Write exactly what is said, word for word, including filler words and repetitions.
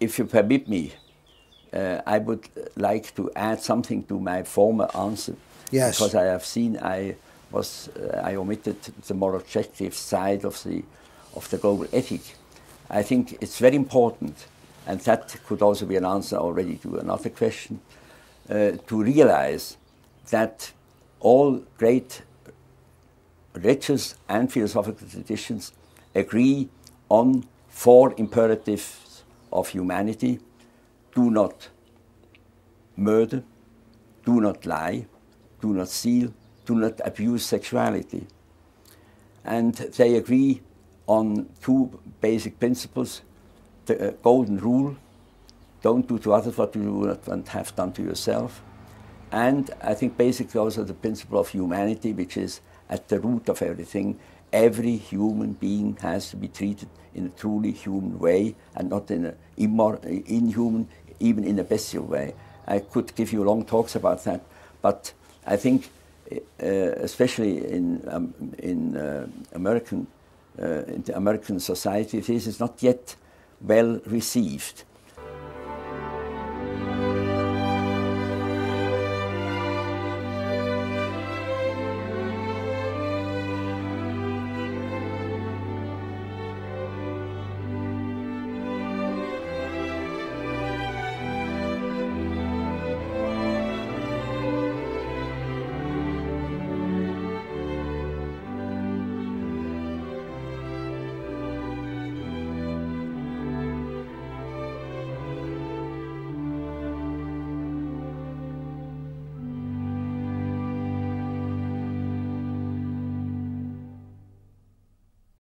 if you permit me, uh, I would like to add something to my former answer. Yes. Because I have seen I was uh, I omitted the more objective side of the of the global ethic. I think it's very important, and that could also be an answer already to another question, uh, to realize that all great religious and philosophical traditions agree on four imperatives of humanity: do not murder, do not lie, do not steal, do not abuse sexuality. And they agree on two basic principles: the uh, golden rule, don't do to others what you do not want to have done to yourself. And I think basically also the principle of humanity, which is at the root of everything. Every human being has to be treated in a truly human way and not in an inhuman, even in a bestial way. I could give you long talks about that, but I think, uh, especially in um, in uh, American uh, in the American society, this is not yet well received.